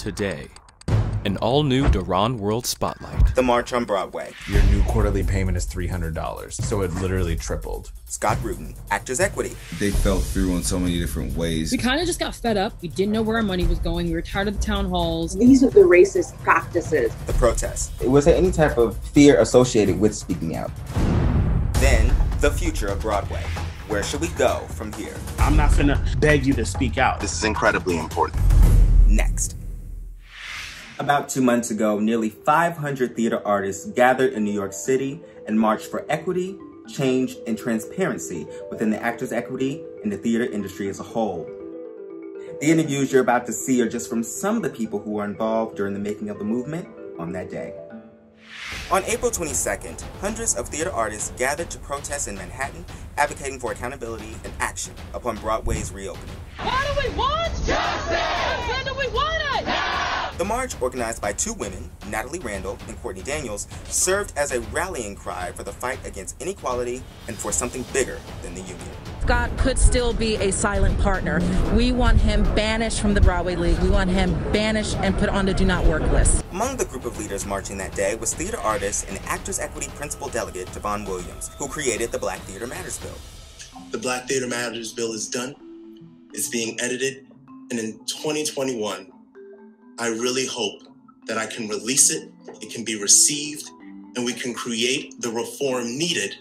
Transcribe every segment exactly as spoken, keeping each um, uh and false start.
Today, an all-new DERONWORLD Spotlight. The March on Broadway. Your new quarterly payment is three hundred dollars, so it literally tripled. Scott Rudin, Actors Equity. They fell through in so many different ways. We kind of just got fed up. We didn't know where our money was going. We were tired of the town halls. These are the racist practices. The protest. Was there any type of fear associated with speaking out? Then, the future of Broadway. Where should we go from here? I'm not gonna beg you to speak out. This is incredibly important. Next. About two months ago, nearly five hundred theater artists gathered in New York City and marched for equity, change, and transparency within the actors' equity and the theater industry as a whole. The interviews you're about to see are just from some of the people who were involved during the making of the movement on that day. On April twenty-second, hundreds of theater artists gathered to protest in Manhattan, advocating for accountability and action upon Broadway's reopening. What do we want? Justice! When do we want it? Now! The march, organized by two women, Nattalyee Randall and Courtney Daniels, served as a rallying cry for the fight against inequality and for something bigger than the union. Scott could still be a silent partner. We want him banished from the Broadway League. We want him banished and put on the do not work list. Among the group of leaders marching that day was theater artist and Actors Equity Principal Delegate Davon Williams, who created the Black Theater Matters Bill. The Black Theater Matters Bill is done. It's being edited. And in twenty twenty-one, I really hope that I can release it, it can be received, and we can create the reform needed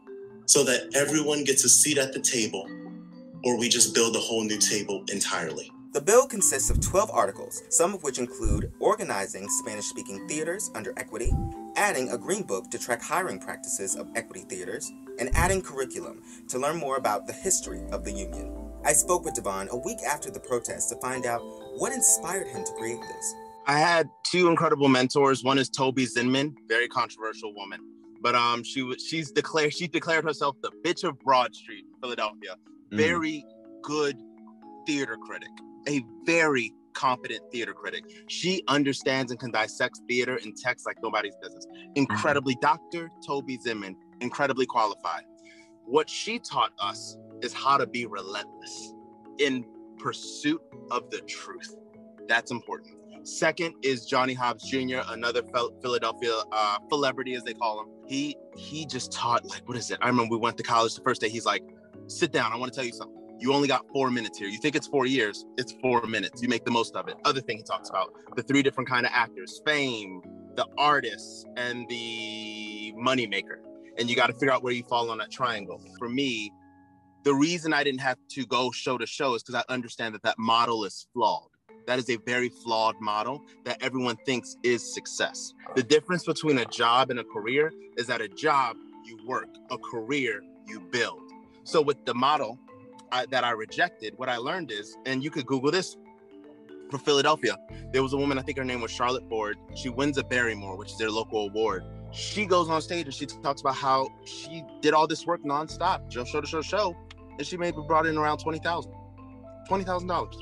so that everyone gets a seat at the table, or we just build a whole new table entirely. The bill consists of twelve articles, some of which include organizing Spanish-speaking theaters under equity, adding a green book to track hiring practices of equity theaters, and adding curriculum to learn more about the history of the union. I spoke with Davon a week after the protest to find out what inspired him to create this. I had two incredible mentors. One is Toby Zinman, very controversial woman. But um, she was she's declared she declared herself the bitch of Broad Street, Philadelphia. Mm. Very good theater critic, a very competent theater critic. She understands and can dissect theater and text like nobody's business. Incredibly, mm. Doctor Toby Zinman, incredibly qualified. What she taught us is how to be relentless in pursuit of the truth. That's important. Second is Johnny Hobbs Junior, another Philadelphia uh, celebrity, as they call him. He he just taught, like, what is it? I remember we went to college the first day. He's like, sit down. I want to tell you something. You only got four minutes here. You think it's four years. It's four minutes. You make the most of it. Other thing he talks about, the three different kind of actors, fame, the artist, and the moneymaker. And you got to figure out where you fall on that triangle. For me, the reason I didn't have to go show to show is because I understand that that model is flawed. That is a very flawed model that everyone thinks is success. The difference between a job and a career is that a job, you work, a career, you build. So with the model I, that I rejected, what I learned is, and you could Google this, for Philadelphia, there was a woman, I think her name was Charlotte Ford. She wins a Barrymore, which is their local award. She goes on stage and she talks about how she did all this work nonstop, show, show to show, show, and she maybe brought in around twenty thousand dollars. twenty thousand dollars.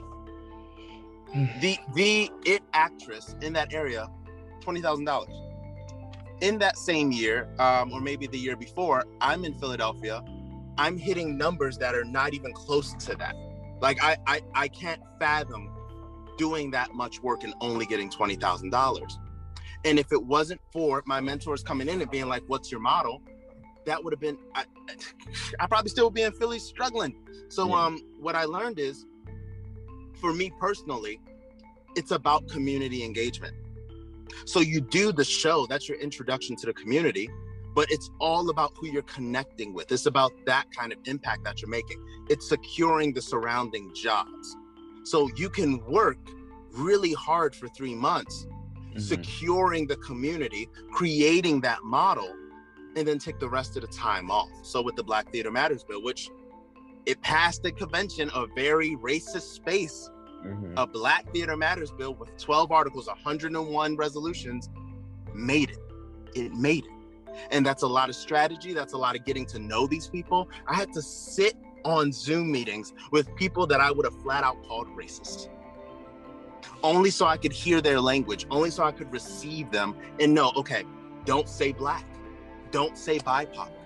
The the it actress in that area, twenty thousand dollars. In that same year, um, or maybe the year before, I'm in Philadelphia. I'm hitting numbers that are not even close to that. Like I I, I can't fathom doing that much work and only getting twenty thousand dollars. And if it wasn't for my mentors coming in and being like, what's your model? That would have been, I, I probably still would be in Philly struggling. So yeah. um, what I learned is, for me personally, it's about community engagement. So you do the show, that's your introduction to the community, but it's all about who you're connecting with. It's about that kind of impact that you're making. It's securing the surrounding jobs. So you can work really hard for three months, mm-hmm. securing the community, creating that model, and then take the rest of the time off. So with the Black Theater Matters Bill, which it passed the convention, a very racist space, mm-hmm. a Black Theater Matters Bill with twelve articles, one hundred one resolutions, made it. It made it. And that's a lot of strategy. That's a lot of getting to know these people. I had to sit on Zoom meetings with people that I would have flat out called racist. Only so I could hear their language, only so I could receive them and know, okay, don't say Black, don't say B I P O C,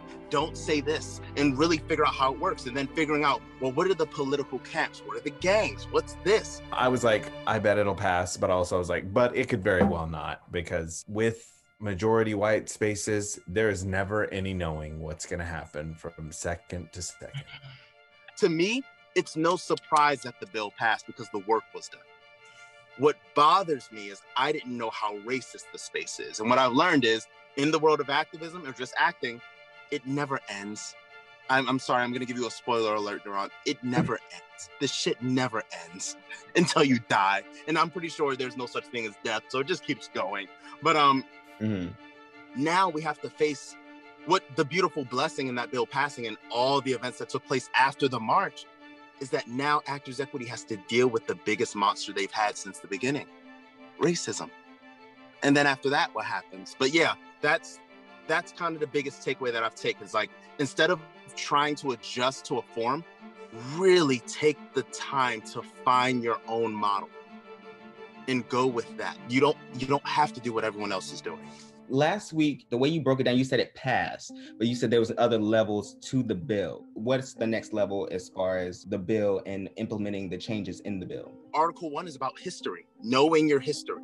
Don't say this, and really figure out how it works. And then figuring out, well, what are the political camps? What are the gangs? What's this? I was like, I bet it'll pass, but also I was like, but it could very well not, because with majority white spaces, there is never any knowing what's going to happen from second to second. To me, it's no surprise that the bill passed because the work was done. What bothers me is I didn't know how racist the space is. And what I've learned is, in the world of activism or just acting, it never ends. I'm, I'm sorry, I'm going to give you a spoiler alert, Deron. It never ends. This shit never ends until you die. And I'm pretty sure there's no such thing as death, so it just keeps going. But um, mm-hmm. now we have to face what the beautiful blessing in that bill passing and all the events that took place after the march is that now Actors Equity has to deal with the biggest monster they've had since the beginning, racism. And then after that, what happens? But yeah, that's that's kind of the biggest takeaway that I've taken. Is like, instead of trying to adjust to a form, really take the time to find your own model and go with that. You don't you don't have to do what everyone else is doing. Last week, the way you broke it down, you said it passed, but you said there was other levels to the bill. What's the next level as far as the bill and implementing the changes in the bill? Article one is about history, knowing your history,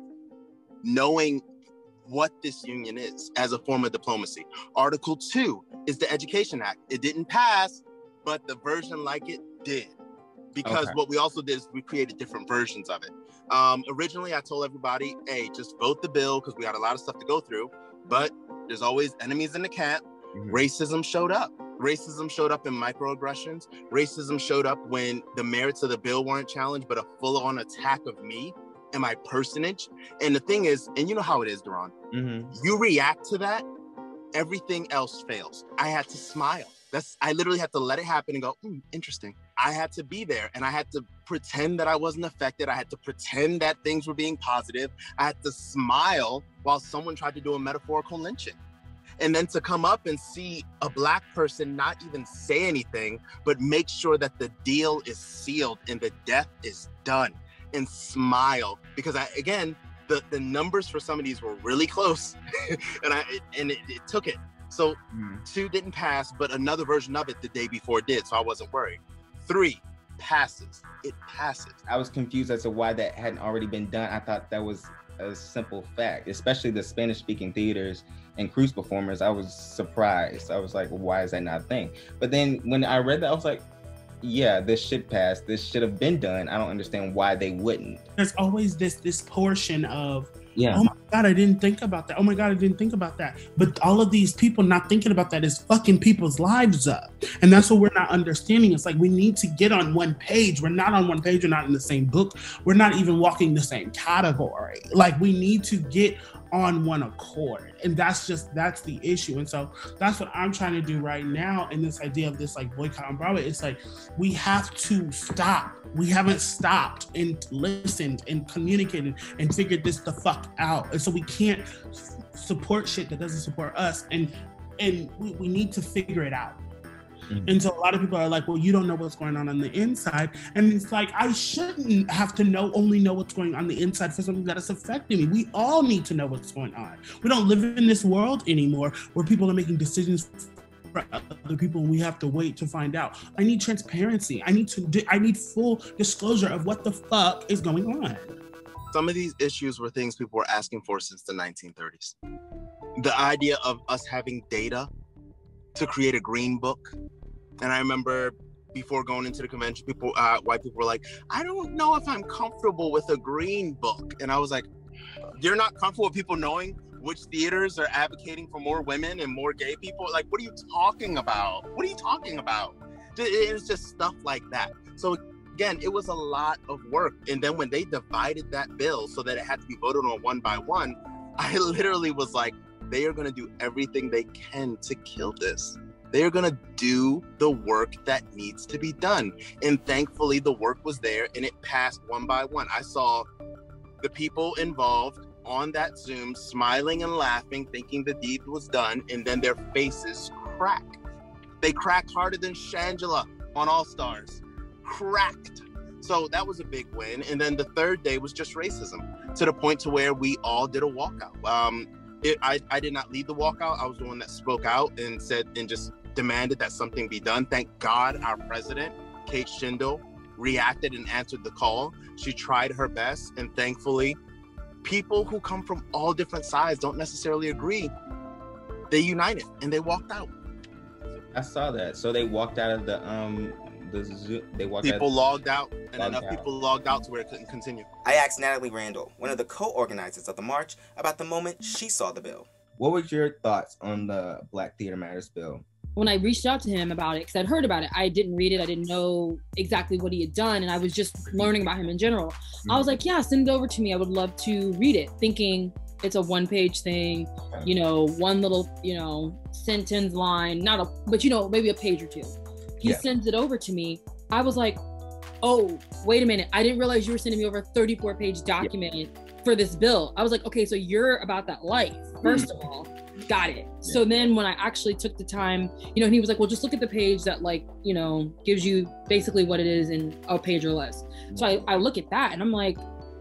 knowing what this union is as a form of diplomacy. Article two is the Education Act. It didn't pass, but the version like it did. Because okay. what we also did is we created different versions of it. Um, originally, I told everybody, hey, just vote the bill because we got a lot of stuff to go through. But there's always enemies in the camp. Mm-hmm. Racism showed up. Racism showed up in microaggressions. Racism showed up when the merits of the bill weren't challenged, but a full-on attack of me and my personage. And the thing is, and you know how it is, Deron, mm-hmm. you react to that, everything else fails. I had to smile. That's, I literally had to let it happen and go, mm, interesting. I had to be there and I had to pretend that I wasn't affected. I had to pretend that things were being positive. I had to smile while someone tried to do a metaphorical lynching. And then to come up and see a Black person not even say anything, but make sure that the deal is sealed and the death is done, and smile. Because I, again, the, the numbers for some of these were really close and I and it, it took it. So mm. two didn't pass, but another version of it the day before did, so I wasn't worried. Three passes. It passes. I was confused as to why that hadn't already been done. I thought that was a simple fact, especially the Spanish-speaking theaters and cruise performers. I was surprised. I was like, well, why is that not a thing? But then when I read that, I was like, yeah, this should pass. This should have been done. I don't understand why they wouldn't. There's always this this portion of, yeah. oh my God, I didn't think about that. Oh my God, I didn't think about that. But all of these people not thinking about that is fucking people's lives up. And that's what we're not understanding. It's like we need to get on one page. We're not on one page. We're not in the same book. We're not even walking the same category. Like we need to get on one accord. And that's just, that's the issue. And so that's what I'm trying to do right now in this idea of this like boycott on Broadway. It's like, we have to stop. We haven't stopped and listened and communicated and figured this the fuck out. And so we can't support shit that doesn't support us. And and we, we need to figure it out. Mm-hmm. And so a lot of people are like, well, you don't know what's going on on the inside. And it's like, I shouldn't have to know, only know what's going on, on the inside for something that is affecting me. We all need to know what's going on. We don't live in this world anymore where people are making decisions for other people and we have to wait to find out. I need transparency. I need to, I need full disclosure of what the fuck is going on. Some of these issues were things people were asking for since the nineteen thirties. The idea of us having data to create a green book. And I remember before going into the convention, people, uh, white people were like, I don't know if I'm comfortable with a green book. And I was like, you're not comfortable with people knowing which theaters are advocating for more women and more gay people? Like, what are you talking about? What are you talking about? It's just stuff like that. So again, it was a lot of work. And then when they divided that bill so that it had to be voted on one by one, I literally was like, they are going to do everything they can to kill this. They are going to do the work that needs to be done. And thankfully, the work was there and it passed one by one. I saw the people involved on that Zoom smiling and laughing, thinking the deed was done, and then their faces crack. They cracked harder than Shangela on All Stars. Cracked. So that was a big win. And then the third day was just racism, to the point to where we all did a walkout. Um, it, I, I did not lead the walkout. I was the one that spoke out and said and just demanded that something be done. Thank God our president, Kate Shindle, reacted and answered the call. She tried her best, and thankfully, people who come from all different sides don't necessarily agree. They united and they walked out. I saw that. So they walked out of the um the Zoom. They walked people out logged out, and logged enough out. people logged out to where it couldn't continue. I asked Nattalyee Randall, one of the co-organizers of the march, about the moment she saw the bill. What was your thoughts on the Black Theater Matters bill? When I reached out to him about it, because I'd heard about it, I didn't read it. I didn't know exactly what he had done, and I was just learning about him in general. Mm-hmm. I was like, yeah, send it over to me. I would love to read it, thinking it's a one-page thing, you know, one little, you know, sentence line, not a, but you know, maybe a page or two. He yeah. sends it over to me. I was like, oh, wait a minute. I didn't realize you were sending me over a thirty-four page document yeah. for this bill. I was like, okay, so you're about that life, first of all. Got it. Yeah. So then when I actually took the time, you know, and he was like, well, just look at the page that, like, you know, gives you basically what it is in a page or less. Mm-hmm. So I, I look at that and I'm like,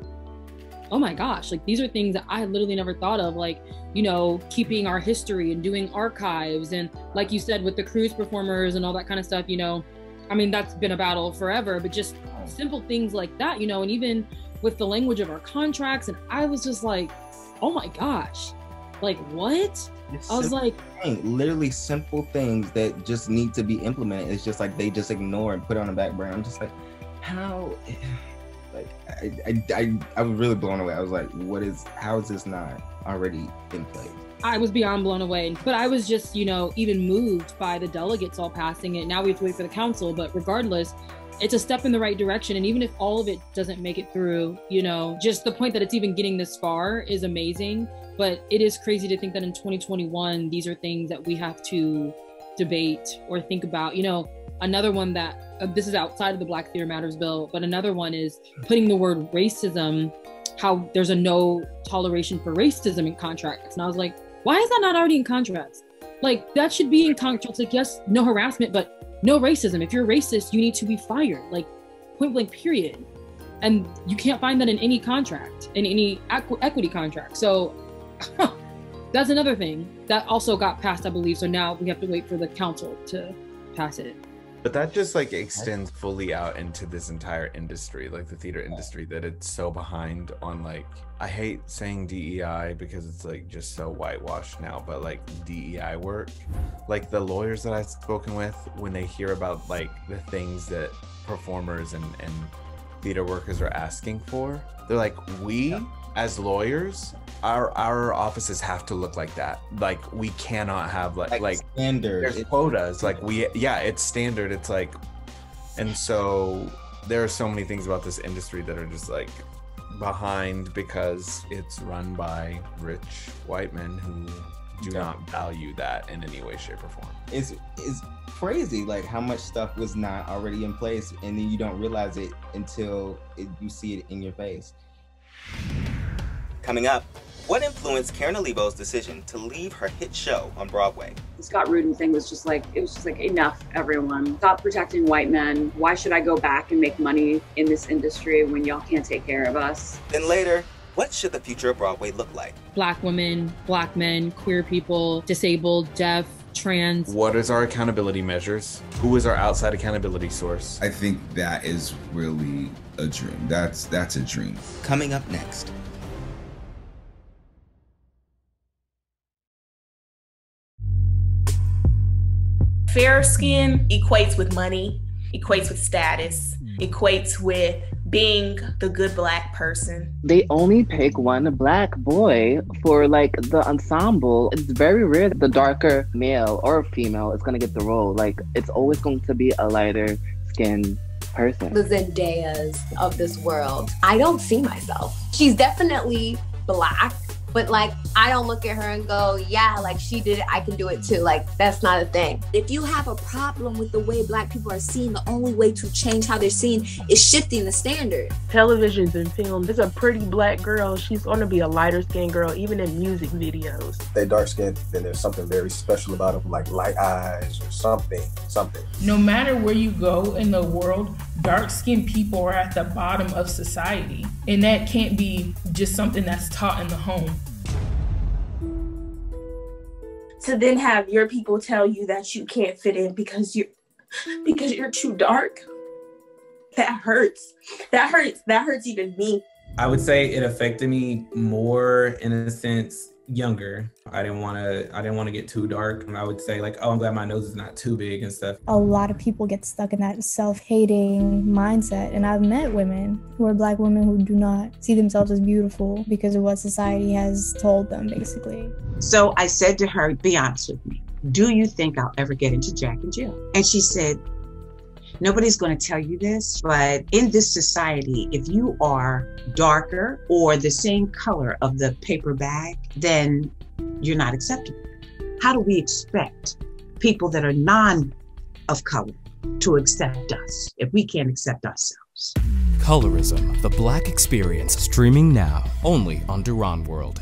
oh my gosh, like these are things that I literally never thought of, like, you know, keeping our history and doing archives. And like you said, with the cruise performers and all that kind of stuff, you know, I mean, that's been a battle forever, but just simple things like that, you know, and even with the language of our contracts. And I was just like, oh my gosh. Like, what? It's I was like, thing, literally simple things that just need to be implemented. It's just like they just ignore and put it on the back burner. I'm just like, how? Like, I, I, I, I was really blown away. I was like, what is, how is this not already in place? I was beyond blown away, but I was just, you know, even moved by the delegates all passing it. Now we have to wait for the council, but regardless, it's a step in the right direction. And even if all of it doesn't make it through, you know, just the point that it's even getting this far is amazing. But it is crazy to think that in twenty twenty-one, these are things that we have to debate or think about. You know, another one that, uh, this is outside of the Black Theater Matters bill, but another one is putting the word racism, how there's a no toleration for racism in contracts. And I was like, why is that not already in contracts? Like, that should be in contracts. Like, yes, no harassment, but no racism. If you're racist, you need to be fired, like point blank, period. And you can't find that in any contract, in any equ- equity contract. So that's another thing that also got passed, I believe. So now we have to wait for the council to pass it. But that just like extends fully out into this entire industry, like the theater industry, that it's so behind on, like, I hate saying D E I because it's like just so whitewashed now, but like D E I work, like the lawyers that I've spoken with, when they hear about like the things that performers and, and theater workers are asking for, they're like, we yeah. as lawyers, our our offices have to look like that. Like, we cannot have like like, like standard. There's quotas. Like we yeah, it's standard. It's like, and so there are so many things about this industry that are just like behind because it's run by rich white men who do yeah. not value that in any way, shape, or form. It's it's crazy, like how much stuff was not already in place, and then you don't realize it until it, you see it in your face. Coming up, what influenced Karen Olivo's decision to leave her hit show on Broadway? The Scott Rudin thing was just like, it was just like, enough, everyone. Stop protecting white men. Why should I go back and make money in this industry when y'all can't take care of us? Then later, what should the future of Broadway look like? Black women, Black men, queer people, disabled, deaf, trans. What is our accountability measures? Who is our outside accountability source? I think that is really a dream. That's that's a dream. Coming up next. Fair skin equates with money, equates with status, equates with being the good Black person. They only pick one Black boy for like the ensemble. It's very rare that the darker male or female is gonna get the role. Like, it's always going to be a lighter skinned person. The Zendayas of this world, I don't see myself. She's definitely Black, but like, I don't look at her and go, yeah, like she did it, I can do it too. Like, that's not a thing. If you have a problem with the way Black people are seen, the only way to change how they're seen is shifting the standard. Televisions and film, there's a pretty Black girl, she's gonna be a lighter skinned girl, even in music videos. They're dark skinned, then there's something very special about them, like light eyes or something, something. No matter where you go in the world, dark skinned people are at the bottom of society. And that can't be just something that's taught in the home. to then have your people tell you that you can't fit in because you're because you're too dark. That hurts. That hurts. That hurts even me. I would say it affected me more in a sense younger. I didn't want to I didn't want to get too dark. I would say like, oh, I'm glad my nose is not too big and stuff. A lot of people get stuck in that self-hating mindset, and I've met women who are Black women who do not see themselves as beautiful because of what society has told them, basically. So I said to her, be honest with me, do you think I'll ever get into Jack and Jill? And she said, nobody's going to tell you this, but in this society, if you are darker or the same color of the paper bag, then you're not acceptable. How do we expect people that are non of color to accept us if we can't accept ourselves? Colorism, the Black Experience, streaming now, only on DERONWORLD.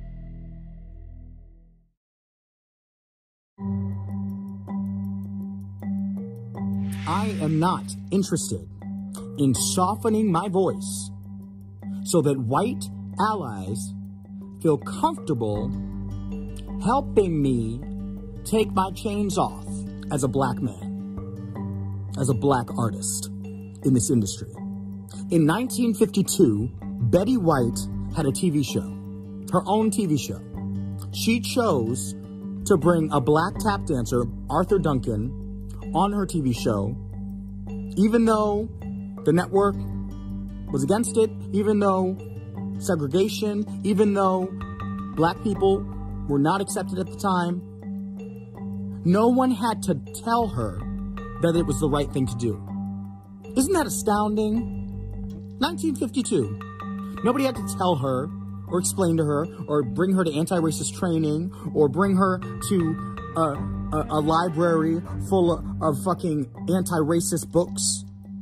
I am not interested in softening my voice so that white allies feel comfortable helping me take my chains off as a Black man, as a Black artist in this industry. In nineteen fifty-two, Betty White had a T V show, her own T V show. She chose to bring a Black tap dancer, Arthur Duncan, on her T V show, even though the network was against it, even though segregation, even though Black people were not accepted at the time. No one had to tell her that it was the right thing to do. Isn't that astounding? nineteen fifty-two. Nobody had to tell her or explain to her or bring her to anti-racist training or bring her to uh, a, a library full of, of fucking anti-racist books.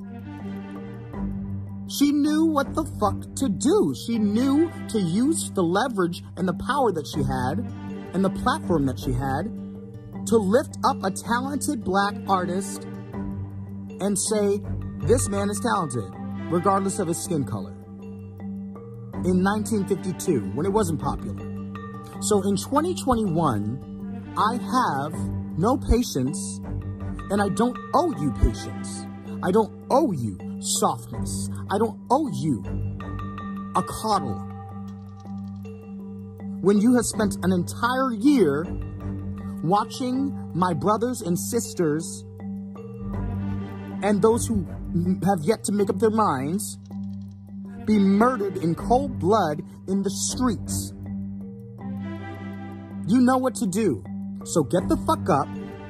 She knew what the fuck to do. She knew to use the leverage and the power that she had and the platform that she had to lift up a talented Black artist and say, this man is talented, regardless of his skin color. In nineteen fifty-two, when it wasn't popular. So in twenty twenty-one, I have no patience, and I don't owe you patience. I don't owe you softness. I don't owe you a coddle. When you have spent an entire year watching my brothers and sisters and those who have yet to make up their minds be murdered in cold blood in the streets. You know what to do. So get the fuck up.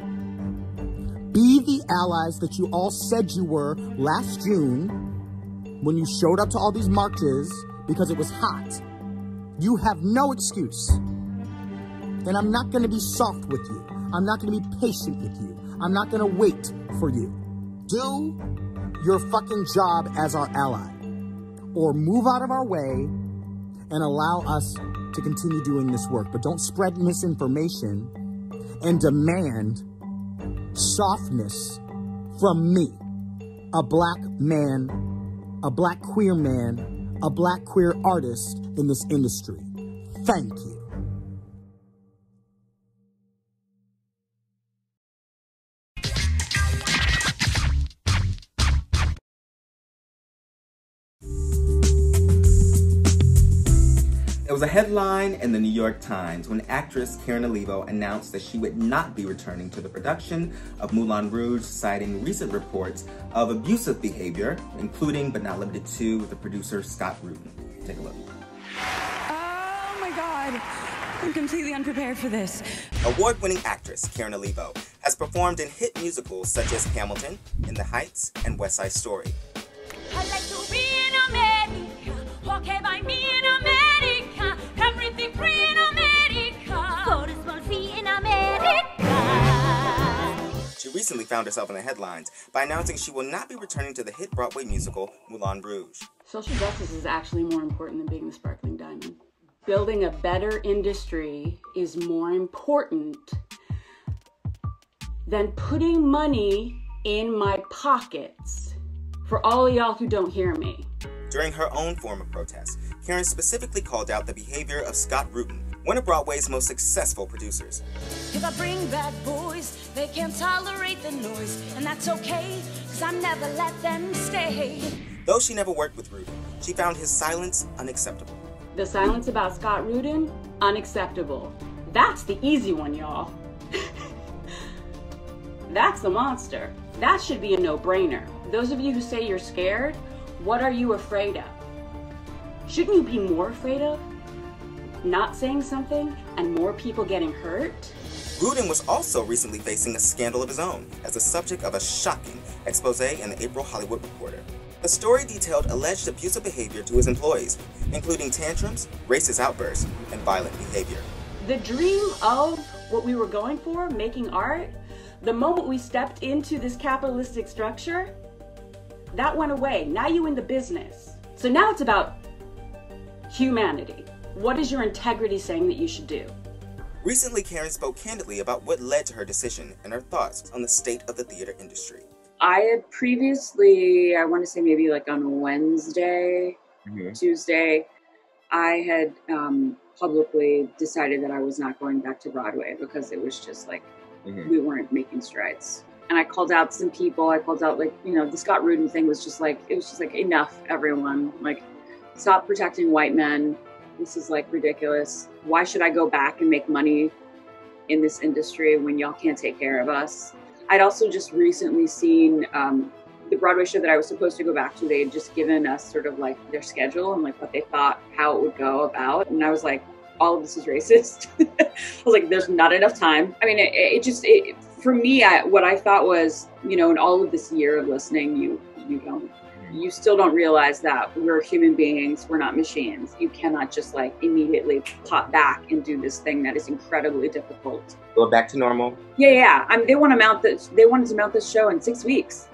Be the allies that you all said you were last June when you showed up to all these marches because it was hot. You have no excuse. And I'm not going to be soft with you. I'm not going to be patient with you. I'm not going to wait for you. Do your fucking job as our ally. Or move out of our way and allow us to continue doing this work. But don't spread misinformation and demand softness from me, a Black man, a Black queer man, a Black queer artist in this industry. Thank you. It was a headline in the New York Times when actress Karen Olivo announced that she would not be returning to the production of Moulin Rouge, citing recent reports of abusive behavior, including but not limited to the producer Scott Rudin. Take a look. Oh my God, I'm completely unprepared for this. Award-winning actress Karen Olivo has performed in hit musicals such as Hamilton, In the Heights, and West Side Story. I like to be in America, okay by me in America, everything free in America, for a small fee in America. She recently found herself in the headlines by announcing she will not be returning to the hit Broadway musical Moulin Rouge. Social justice is actually more important than being the sparkling diamond. Building a better industry is more important than putting money in my pockets. For all of y'all who don't hear me. During her own form of protest, Karen specifically called out the behavior of Scott Rudin, one of Broadway's most successful producers. If I bring bad boys, they can't tolerate the noise, and that's okay, cause I never let them stay. Though she never worked with Rudin, she found his silence unacceptable. The silence about Scott Rudin, unacceptable. That's the easy one, y'all. That's the monster. That should be a no-brainer. Those of you who say you're scared, what are you afraid of? Shouldn't you be more afraid of not saying something and more people getting hurt? Rudin was also recently facing a scandal of his own as the subject of a shocking expose in the April Hollywood Reporter. The story detailed alleged abusive behavior to his employees, including tantrums, racist outbursts, and violent behavior. The dream of what we were going for, making art, the moment we stepped into this capitalistic structure, that went away. Now you in the business. So now it's about humanity. What is your integrity saying that you should do? Recently, Karen spoke candidly about what led to her decision and her thoughts on the state of the theater industry. I had previously, I want to say maybe like on Wednesday, mm-hmm. Tuesday, I had um, publicly decided that I was not going back to Broadway because it was just like, mm-hmm. we weren't making strides. And I called out some people. I called out like, you know, the Scott Rudin thing was just like, it was just like, enough, everyone. Like, stop protecting white men. This is like ridiculous. Why should I go back and make money in this industry when y'all can't take care of us? I'd also just recently seen um, the Broadway show that I was supposed to go back to. They had just given us sort of like their schedule and like what they thought, how it would go about. And I was like, all of this is racist. I was like, there's not enough time. I mean, it, it just, it, for me, I, what I thought was, you know, in all of this year of listening, you, you don't, you still don't realize that we're human beings, we're not machines. You cannot just like immediately pop back and do this thing that is incredibly difficult. Go back to normal? Yeah, yeah. I mean, they want to mount this, they wanted to mount this show in six weeks.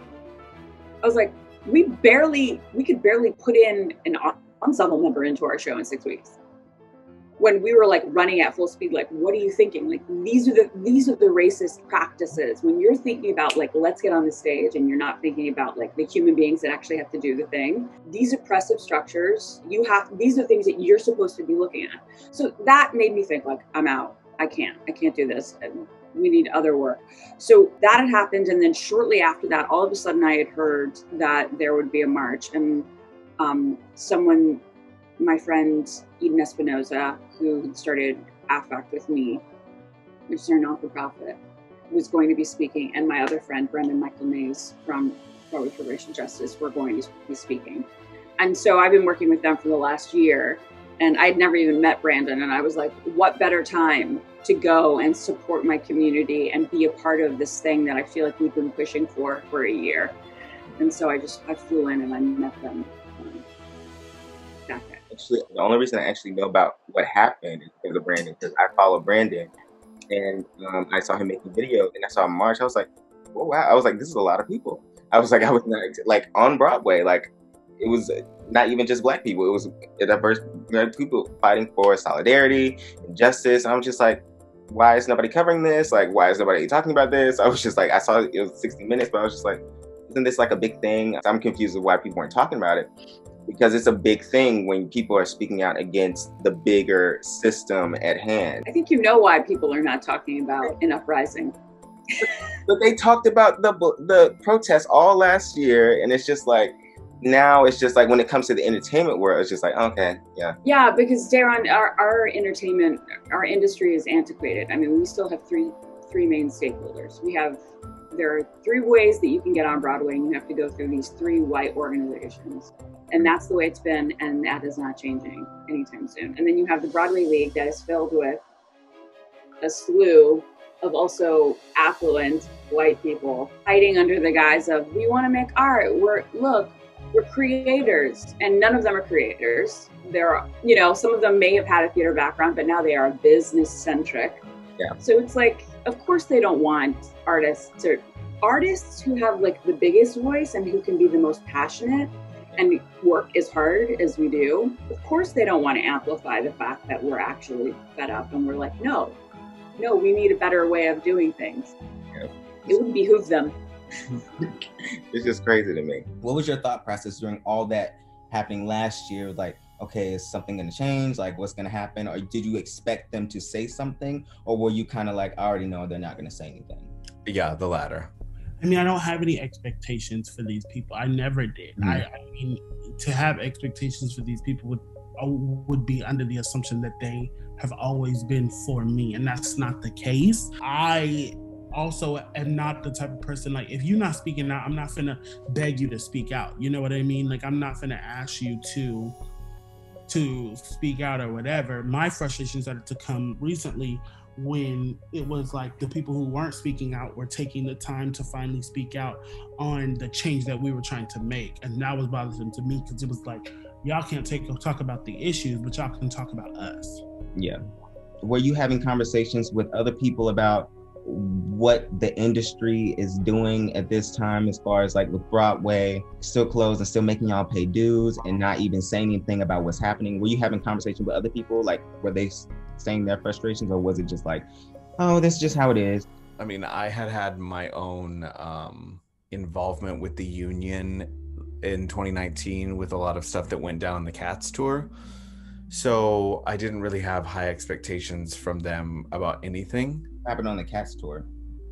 I was like, we barely, we could barely put in an ensemble member into our show in six weeks. When we were like running at full speed, like, what are you thinking? Like, these are the these are the racist practices. When you're thinking about like, let's get on the stage, and you're not thinking about like the human beings that actually have to do the thing. These oppressive structures, you have. These are things that you're supposed to be looking at. So that made me think like, I'm out. I can't. I can't do this. We need other work. So that had happened, and then shortly after that, all of a sudden, I had heard that there would be a march, and um, someone. My friend Eden Espinoza, who started A F A C with me, which is our non-for-profit, was going to be speaking, and my other friend, Brendan Michael Nase from Broadway for Racial Justice, were going to be speaking. And so I've been working with them for the last year, and I'd never even met Brandon, and I was like, what better time to go and support my community and be a part of this thing that I feel like we've been pushing for for a year. And so I just, I flew in and I met them. Um, that day. Actually, the only reason I actually know about what happened is because of Brandon, because I follow Brandon, and um, I saw him making videos, and I saw him march. I was like, "Whoa, wow!" I was like, "This is a lot of people." I was like, "I was not like on Broadway. Like, it was not even just Black people. It was a diverse people fighting for solidarity and justice." I'm just like, "Why is nobody covering this? Like, why is nobody talking about this?" I was just like, I saw it was sixty minutes, but I was just like, "Isn't this like a big thing?" I'm confused with why people weren't talking about it. Because it's a big thing when people are speaking out against the bigger system at hand. I think you know why people are not talking about an uprising. But they talked about the the protests all last year, and it's just like, now it's just like when it comes to the entertainment world, it's just like, okay, yeah. Yeah, because Daron, our, our entertainment, our industry is antiquated. I mean, we still have three three main stakeholders. We have, there are three ways that you can get on Broadway, and you have to go through these three white organizations. And that's the way it's been, and that is not changing anytime soon. And then you have the Broadway League that is filled with a slew of also affluent white people hiding under the guise of, we want to make art. We're, look, we're creators. And none of them are creators. They're, you know, some of them may have had a theater background, but now they are business centric. Yeah. So it's like, of course they don't want artists to, artists who have like the biggest voice and who can be the most passionate and work as hard as we do, of course they don't want to amplify the fact that we're actually fed up and we're like, no, no, we need a better way of doing things. Yeah. It would behoove them. It's just crazy to me. What was your thought process during all that happening last year? Like, okay, is something going to change? Like, what's going to happen? Or did you expect them to say something? Or were you kind of like, I already know they're not going to say anything? Yeah, the latter. I mean, I don't have any expectations for these people. I never did. Mm-hmm. I, I mean, to have expectations for these people would would be under the assumption that they have always been for me, and that's not the case. I also am not the type of person, like, if you're not speaking out, I'm not finna beg you to speak out. You know what I mean? Like, I'm not finna ask you to to speak out or whatever. My frustrations started to come recently when it was like the people who weren't speaking out were taking the time to finally speak out on the change that we were trying to make. And that was bothersome to me, because it was like, y'all can't take talk about the issues, but y'all can talk about us. Yeah. Were you having conversations with other people about what the industry is doing at this time, as far as like with Broadway still closed and still making y'all pay dues and not even saying anything about what's happening? Were you having conversations with other people? Like, were they saying their frustrations, or was it just like, oh, this is just how it is? I mean, I had had my own um, involvement with the union in twenty nineteen with a lot of stuff that went down on the Cats tour. So I didn't really have high expectations from them about anything. What happened on the Cats tour?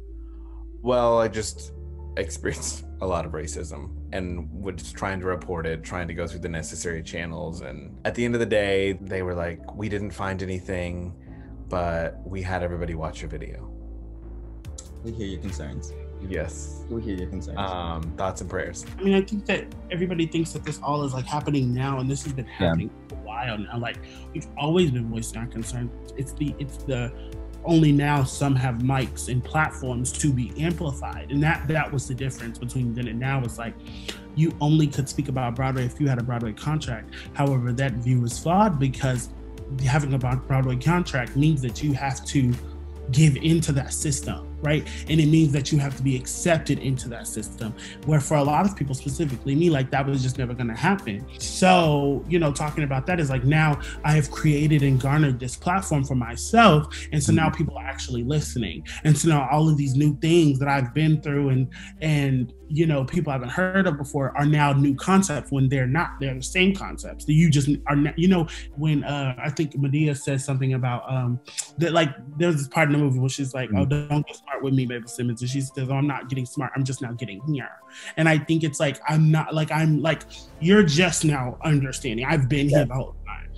Well, I just experienced a lot of racism and was trying to report it, trying to go through the necessary channels. And at the end of the day, they were like, we didn't find anything, but we had everybody watch your video. We hear your concerns. Yes. We hear your concerns. Um, thoughts and prayers. I mean, I think that everybody thinks that this all is like happening now, and this has been happening yeah. for a while now. Like, we've always been voicing our concerns. It's the, it's the, only now some have mics and platforms to be amplified. And that that was the difference between then and now. It's like, you only could speak about Broadway if you had a Broadway contract. However, that view is flawed, because having a Broadway contract means that you have to give into that system, right? And it means that you have to be accepted into that system, where for a lot of people, specifically me, like, that was just never gonna happen. So, you know, talking about that is like, now I have created and garnered this platform for myself, and so now people are actually listening. And so now all of these new things that I've been through and and you know, people I haven't heard of before are now new concepts, when they're not. They're the same concepts. You just are not, you know, when uh, I think Medea says something about um, that, like, there's this part in the movie where she's like, mm-hmm. oh, don't get smart with me, Mabel Simmons. And she says, oh, I'm not getting smart. I'm just now getting here. And I think it's like, I'm not, like, I'm like, you're just now understanding. I've been yeah. here the whole time.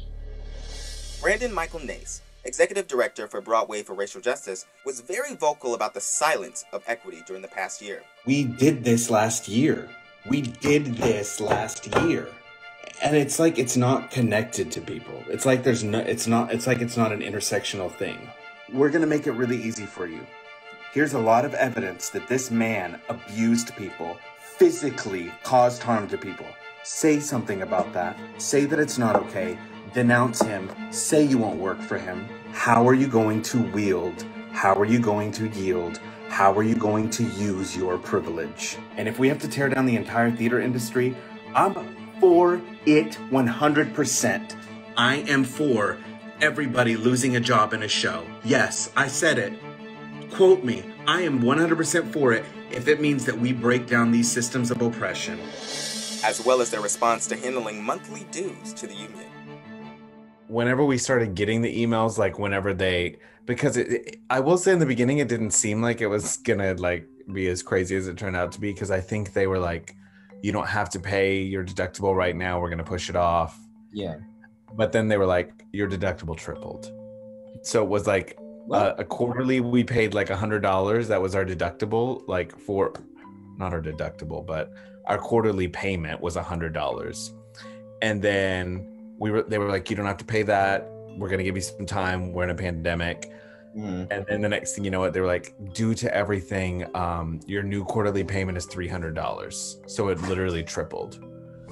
Brandon Michael Nase, Executive Director for Broadway for Racial Justice, was very vocal about the silence of equity during the past year. We did this last year. We did this last year. And it's like, it's not connected to people. It's like there's no, it's not, it's like it's not an intersectional thing. We're gonna make it really easy for you. Here's a lot of evidence that this man abused people, physically caused harm to people. Say something about that. Say that it's not okay. Denounce him. Say you won't work for him. How are you going to wield? How are you going to yield? How are you going to use your privilege? And if we have to tear down the entire theater industry, I'm for it one hundred percent. I am for everybody losing a job in a show. Yes, I said it. Quote me. I am one hundred percent for it if it means that we break down these systems of oppression. As well as their response to handling monthly dues to the union. Whenever we started getting the emails, like whenever they, because it, it, I will say in the beginning, it didn't seem like it was gonna like be as crazy as it turned out to be, because I think they were like, you don't have to pay your deductible right now, we're gonna push it off. Yeah. But then they were like, your deductible tripled. So it was like uh, a quarterly, we paid like a hundred dollars. That was our deductible, like for, not our deductible, but our quarterly payment was a hundred dollars. And then we were, they were like, you don't have to pay that. We're going to give you some time. We're in a pandemic. Mm. And then the next thing you know, what they were like, due to everything, um, your new quarterly payment is three hundred dollars. So it literally tripled.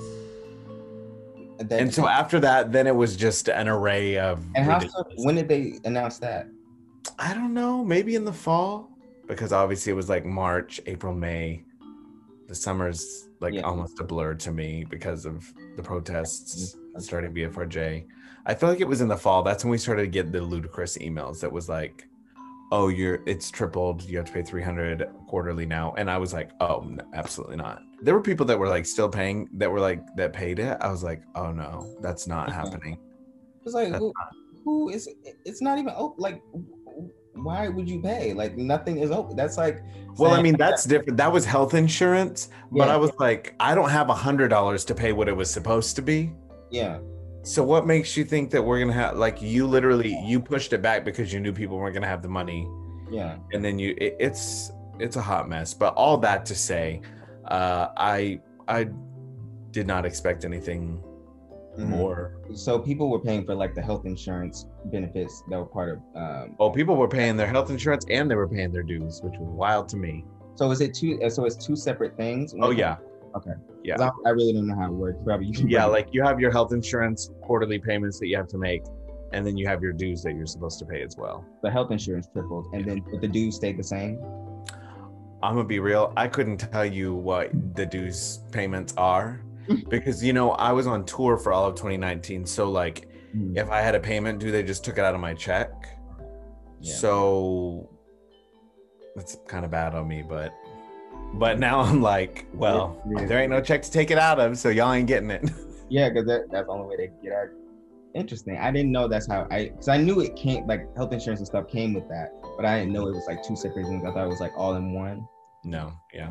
And, then, and so after that, then it was just an array of. And how, when did they announce that? I don't know. Maybe in the fall, because obviously it was like March, April, May. The summer's like yeah. almost a blur to me because of the protests mm-hmm. starting B F R J. I feel like it was in the fall. That's when we started to get the ludicrous emails that was like, oh, you're it's tripled. You have to pay three hundred quarterly now. And I was like, oh, no, absolutely not. There were people that were like still paying that were like that paid it. I was like, oh no, that's not happening. It's like, That's who, not- who is? It's not even open. Like, why would you pay? Like, nothing is open. That's like. Well, I saying- mean, that's different. That was health insurance, but Yeah. I was like, I don't have a hundred dollars to pay what it was supposed to be. Yeah. So what makes you think that we're gonna have like you literally you pushed it back because you knew people weren't gonna have the money? Yeah. And then you it, it's it's a hot mess. But all that to say, uh, I I did not expect anything Mhm. more. So people were paying for like the health insurance benefits that were part of. Um, Oh, people were paying their health insurance and they were paying their dues, which was wild to me. so is it two? So it's two separate things. Oh yeah. Okay. Yeah. 'Cause I, I really don't know how it works. Probably you can Yeah, break it like you have your health insurance quarterly payments that you have to make, and then you have your dues that you're supposed to pay as well. the health insurance tripled, and then but the dues stayed the same. I'm gonna be real. I couldn't tell you what the dues payments are because you know I was on tour for all of twenty nineteen. So like, Mm. if I had a payment due, they just took it out of my check. Yeah. So that's kind of bad on me, but but now I'm like, well, Yeah. there ain't no check to take it out of, so y'all ain't getting it. Yeah, because that, that's the only way they get out. Interesting. I didn't know that's how I. Because I knew it came like health insurance and stuff came with that, but I didn't know it was like two separate things. I thought it was like all in one. No, yeah.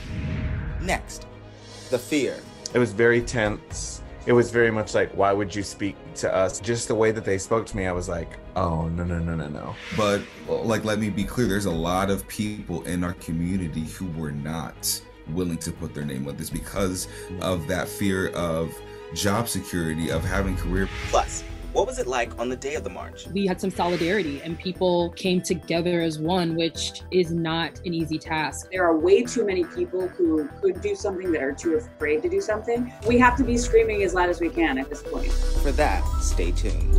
Next, the fear. It was very tense. It was very much like, why would you speak to us? Just the way that they spoke to me, I was like, oh, no, no, no, no, no. But like, let me be clear, there's a lot of people in our community who were not willing to put their name with this because of that fear of job security, of having career. Plus, what was it like on the day of the march? We had some solidarity and people came together as one, which is not an easy task. There are way too many people who could do something that are too afraid to do something. We have to be screaming as loud as we can at this point. For that, stay tuned.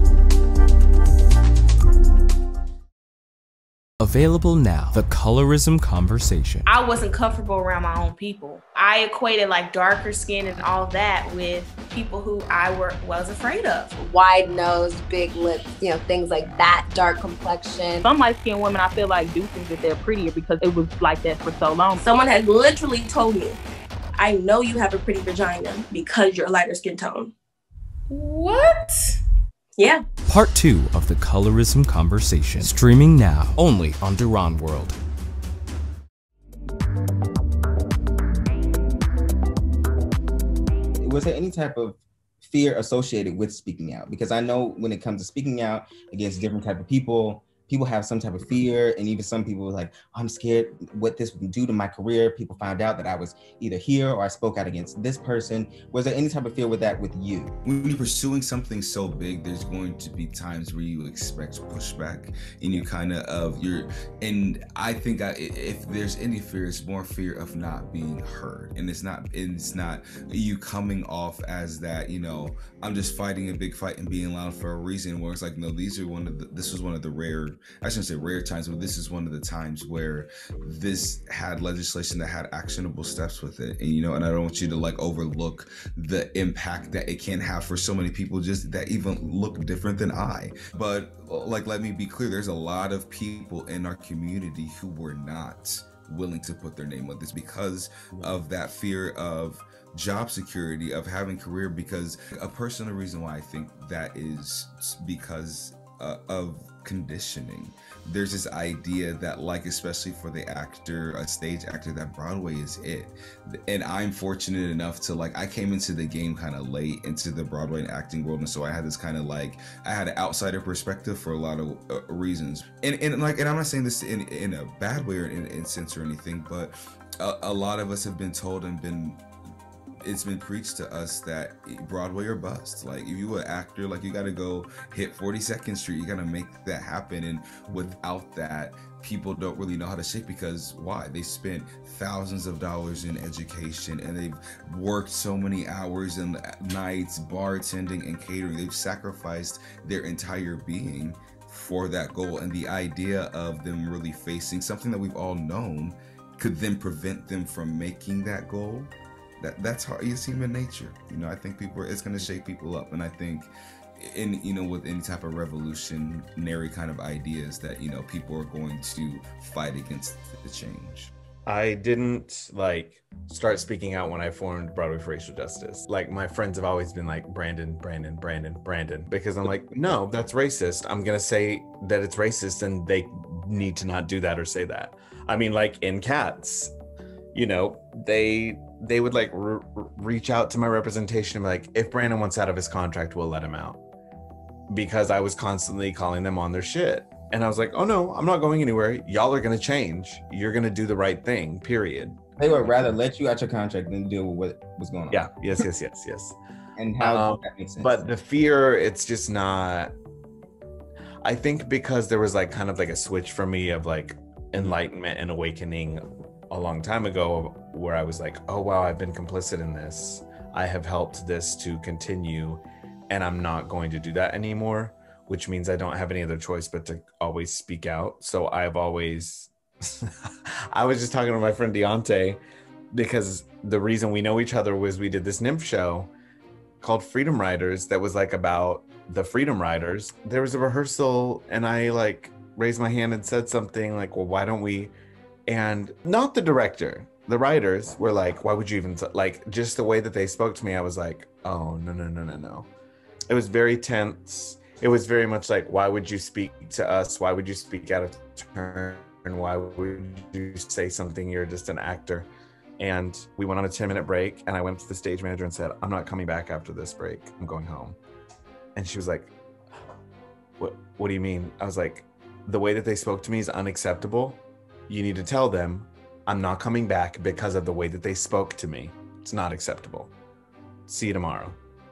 Available now, the Colorism Conversation. I wasn't comfortable around my own people. I equated like darker skin and all that with people who I were was afraid of. Wide nose, big lips, you know, things like that, dark complexion. Some light-skinned women, I feel like, do think that they're prettier because it was like that for so long. Someone had literally told me, I know you have a pretty vagina because you're a lighter skin tone. What? Yeah. Part two of the Colorism Conversation. Streaming now, only on DERONWORLD. Was there any type of fear associated with speaking out? Because I know when it comes to speaking out against different type of people, people have some type of fear, and even some people were like, oh, I'm scared what this would do to my career. People found out that I was either here or I spoke out against this person. Was there any type of fear with that with you? When you're pursuing something so big, there's going to be times where you expect pushback and you kind of of your, and I think I, if there's any fear, it's more fear of not being heard. And it's not, it's not you coming off as that, you know, I'm just fighting a big fight and being loud for a reason, where it's like, no, these are one of the, this was one of the rare, I shouldn't say rare times, but this is one of the times where this had legislation that had actionable steps with it. And, you know, and I don't want you to like overlook the impact that it can have for so many people just that even look different than I. But like, let me be clear, there's a lot of people in our community who were not willing to put their name with this because of that fear of job security, of having career. Because a personal reason why I think that is because uh, of conditioning. There's this idea that, like, especially for the actor, a stage actor, that Broadway is it. And I'm fortunate enough to, like, I came into the game kind of late into the Broadway and acting world, and so I had this kind of like, I had an outsider perspective for a lot of uh, reasons. And and like, and I'm not saying this in in a bad way or in, in sense or anything, but a, a lot of us have been told and been. It's been preached to us that Broadway or bust. Like, if you an actor, like, you got to go hit forty-second Street. You got to make that happen. And without that, people don't really know how to shake, because why? They spent thousands of dollars in education, and they've worked so many hours and nights, bartending and catering. They've sacrificed their entire being for that goal. And the idea of them really facing something that we've all known could then prevent them from making that goal. That, that's how it's human nature. You know, I think people, it's going to shake people up. And I think in, you know, with any type of revolutionary kind of ideas that, you know, people are going to fight against the change. I didn't like start speaking out when I formed Broadway for Racial Justice. Like my friends have always been like, Brandon, Brandon, Brandon, Brandon, because I'm like, no, that's racist. I'm going to say that it's racist and they need to not do that or say that. I mean, like in Cats, you know, they they would like re- reach out to my representation and be like, if Brandon wants out of his contract, we'll let him out. Because I was constantly calling them on their shit. And I was like, oh no, I'm not going anywhere. Y'all are gonna change. You're gonna do the right thing, period. They would rather let you out your contract than deal with what was going on. Yeah, yes, yes, yes, yes. And how um, that makes sense. But the fear, it's just not, I think because there was like kind of like a switch for me of like enlightenment and awakening a long time ago where I was like, oh wow, I've been complicit in this. I have helped this to continue and I'm not going to do that anymore, which means I don't have any other choice but to always speak out. So I've always, I was just talking to my friend Deontay because the reason we know each other was we did this nymph show called Freedom Riders that was like about the Freedom Riders. There was a rehearsal and I like raised my hand and said something like, well, why don't we? And not the director, the writers were like, why would you even, t-? like just the way that they spoke to me, I was like, oh, no, no, no, no, no. It was very tense. It was very much like, why would you speak to us? Why would you speak out of turn? And why would you say something? You're just an actor. And we went on a ten minute break and I went to the stage manager and said, I'm not coming back after this break. I'm going home. And she was like, what, what do you mean? I was like, the way that they spoke to me is unacceptable. You need to tell them I'm not coming back because of the way that they spoke to me. It's not acceptable. See you tomorrow.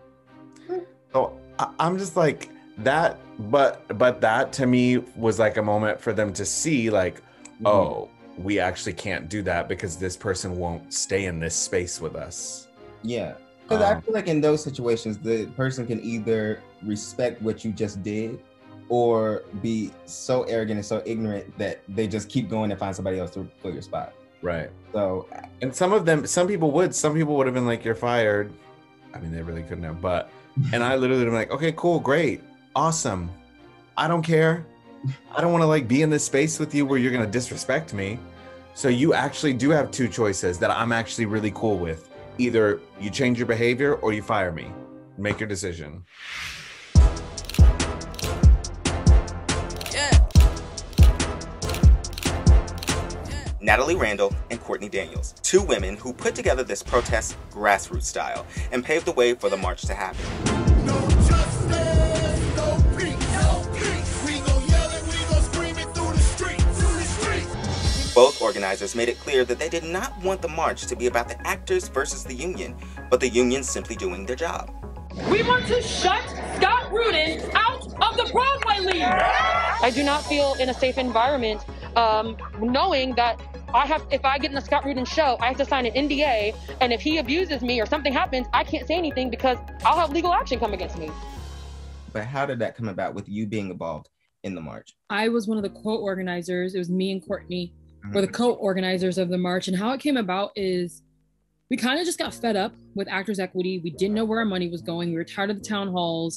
So I, I'm just like that, but but that to me was like a moment for them to see like, mm-hmm. oh, we actually can't do that because this person won't stay in this space with us. Yeah, because um, I feel like in those situations, the person can either respect what you just did or be so arrogant and so ignorant that they just keep going and find somebody else to fill your spot. Right. So, and some of them, some people would, some people would have been like, you're fired. I mean, they really couldn't have, but, and I literally been like, okay, cool, great, awesome. I don't care. I don't want to like be in this space with you where you're going to disrespect me. So you actually do have two choices that I'm actually really cool with. Either you change your behavior or you fire me. Make your decision. Nattalyee Randall and Courtney Daniels, two women who put together this protest grassroots style and paved the way for the march to happen. No justice, no peace, no peace. We gon' yell it, we gon' scream it through the streets, through the streets. Both organizers made it clear that they did not want the march to be about the actors versus the union, but the union simply doing their job. We want to shut Scott Rudin out of the Broadway League. I do not feel in a safe environment um, knowing that I have, if I get in the Scott Rudin show, I have to sign an N D A, and if he abuses me or something happens, I can't say anything because I'll have legal action come against me. But how did that come about with you being involved in the march? I was one of the co-organizers. It was me and Courtney Mm-hmm. were the co-organizers of the march, and how it came about is we kind of just got fed up with Actors Equity. We didn't know where our money was going. We were tired of the town halls,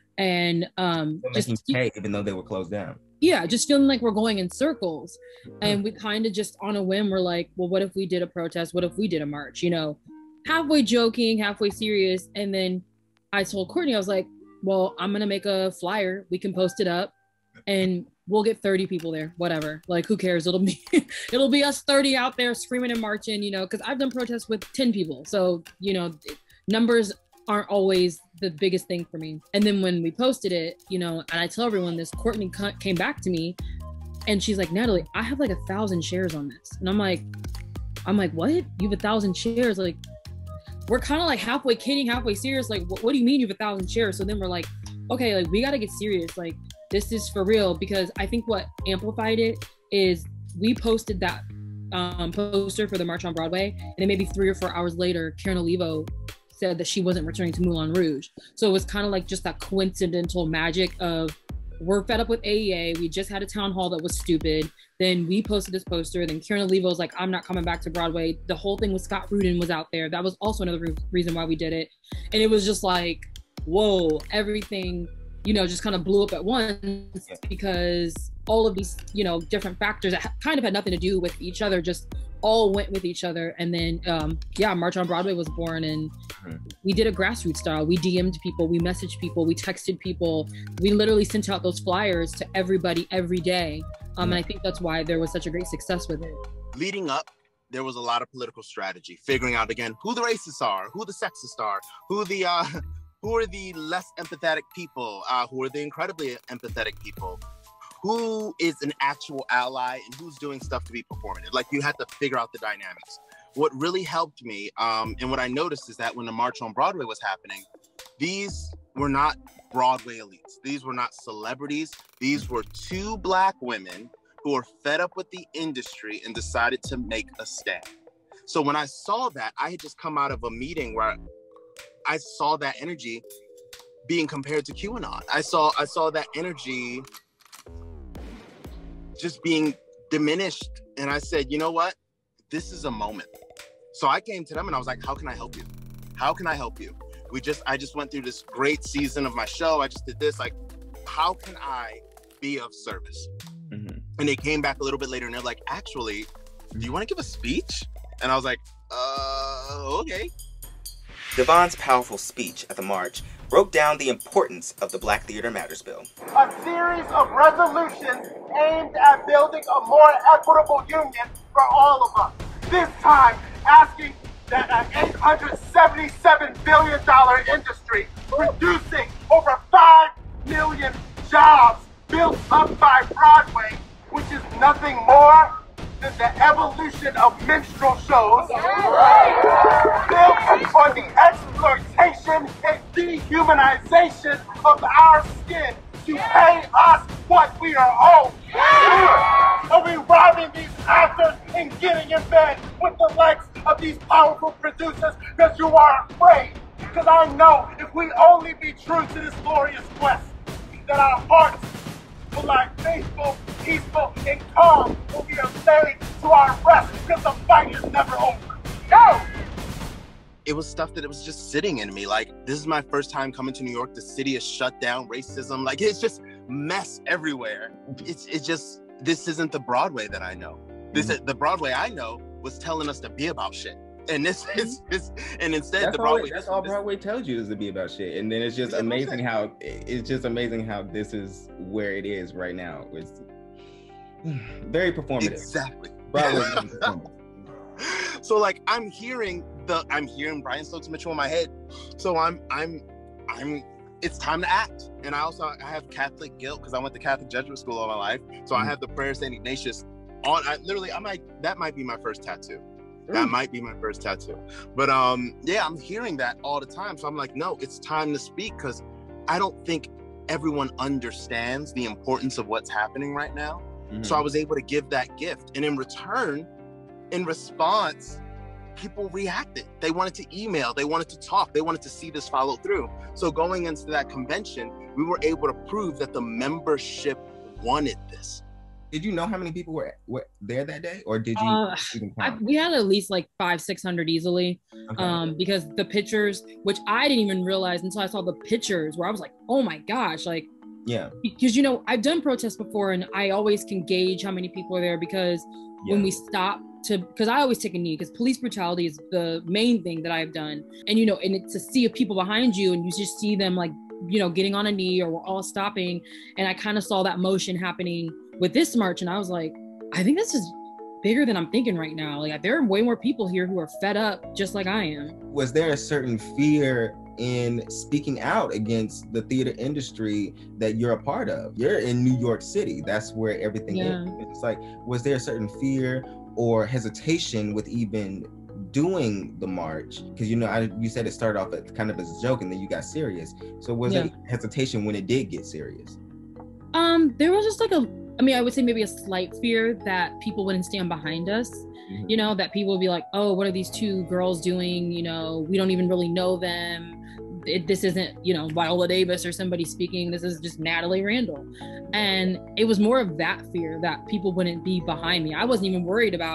and um, just pay, even though they were closed down. Yeah, just feeling like we're going in circles. And we kind of just on a whim, we're like, well, what if we did a protest? What if we did a march? You know, halfway joking, halfway serious. And then I told Courtney, I was like, well, I'm going to make a flyer. We can post it up and we'll get thirty people there, whatever. Like, who cares? It'll be, it'll be us thirty out there screaming and marching, you know, because I've done protests with ten people. So, you know, numbers aren't always the biggest thing for me. And then when we posted it, you know, and I tell everyone this, Courtney came back to me and she's like, Nattalyee, I have like a thousand shares on this. And I'm like, I'm like, what? You have a thousand shares? Like, we're kind of like halfway kidding, halfway serious. Like, what, what do you mean you have a thousand shares? So then we're like, okay, like we got to get serious. Like, this is for real, because I think what amplified it is we posted that um, poster for the March on Broadway. And then maybe three or four hours later, Karen Olivo said that she wasn't returning to Moulin Rouge. So it was kind of like just that coincidental magic of we're fed up with A E A. We just had a town hall that was stupid. Then we posted this poster. Then Karen Olivo was like, I'm not coming back to Broadway. The whole thing with Scott Rudin was out there. That was also another re- reason why we did it. And it was just like, whoa, everything you know, just kind of blew up at once yeah. because all of these, you know, different factors that kind of had nothing to do with each other, just all went with each other. And then, um, yeah, March on Broadway was born, and mm-hmm. we did a grassroots style. We D M'd people, we messaged people, we texted people. We literally sent out those flyers to everybody every day. Um, mm-hmm. And I think that's why there was such a great success with it. Leading up, there was a lot of political strategy, figuring out again who the racists are, who the sexists are, who the uh, who are the less empathetic people, uh, who are the incredibly empathetic people, who is an actual ally, and who's doing stuff to be performative. Like, you had to figure out the dynamics. What really helped me, um, and what I noticed is that when the March on Broadway was happening, these were not Broadway elites. These were not celebrities. These were two Black women who were fed up with the industry and decided to make a stand. So when I saw that, I had just come out of a meeting where I saw that energy being compared to QAnon. I saw, I saw that energy just being diminished. And I said, you know what? This is a moment. So I came to them and I was like, how can I help you? How can I help you? We just, I just went through this great season of my show. I just did this, like, how can I be of service? Mm-hmm. And they came back a little bit later and they're like, actually, do you want to give a speech? And I was like, uh, okay. Davon's powerful speech at the march broke down the importance of the Black Theater Matters Bill. A series of resolutions aimed at building a more equitable union for all of us. This time, asking that an eight hundred seventy-seven billion dollars industry producing over five million jobs built up by Broadway, which is nothing more than the evolution of minstrel shows, built on the exploitation and dehumanization of our skin to pay us what we are owed. Are we robbing these actors and getting in bed with the likes of these powerful producers because you are afraid? Because I know if we only be true to this glorious quest, that our hearts will lie faithful, peaceful, and calm when we are laid to our rest, because the fight is never over. Go! It was stuff that it was just sitting in me. Like, this is my first time coming to New York. The city is shut down, racism. Like, it's just mess everywhere. It's it's just, this isn't the Broadway that I know. This mm-hmm. the Broadway I know was telling us to be about shit. And this is, is and instead that's the Broadway. All, that's all Broadway tells you is to be about shit. And then it's just amazing how it's just amazing how this is where it is right now. It's very performative. Exactly. Broadway is performative. So like I'm hearing the I'm hearing Brian Stokes Mitchell in my head. So I'm I'm I'm it's time to act. And I also I have Catholic guilt because I went to Catholic Jesuit school all my life. So mm-hmm. I have the prayer of Saint Ignatius on. I literally I might that might be my first tattoo. That might be my first tattoo. But um, yeah, I'm hearing that all the time. So I'm like, no, it's time to speak, because I don't think everyone understands the importance of what's happening right now. Mm-hmm. So I was able to give that gift. And in return, in response, people reacted. They wanted to email, they wanted to talk, they wanted to see this follow through. So going into that convention, we were able to prove that the membership wanted this. Did you know how many people were, were there that day, or did you uh, even I, count? we had at least like five, six hundred easily, Okay. um, because the pictures, which I didn't even realize until I saw the pictures, where I was like, oh my gosh, like, yeah, because you know I've done protests before, and I always can gauge how many people are there, because yeah. when we stop to, because I always take a knee, because police brutality is the main thing that I've done, and you know, and it's a sea of people behind you, and you just see them like, you know, getting on a knee, or we're all stopping, and I kind of saw that motion happening with this march, and I was like, I think this is bigger than I'm thinking right now. Like, there are way more people here who are fed up just like I am. Was there a certain fear in speaking out against the theater industry that you're a part of? You're in New York City. That's where everything Yeah. is. It's like, was there a certain fear or hesitation with even doing the march? Because, you know, I, you said it started off as kind of as a joke and then you got serious. So was Yeah. there hesitation when it did get serious? Um, there was just like a, I mean, I would say maybe a slight fear that people wouldn't stand behind us. Mm-hmm. You know, that people would be like, oh, what are these two girls doing? You know, we don't even really know them. It, this isn't, you know, Viola Davis or somebody speaking. This is just Nattalyee Randall. And it was more of that fear that people wouldn't be behind me. I wasn't even worried about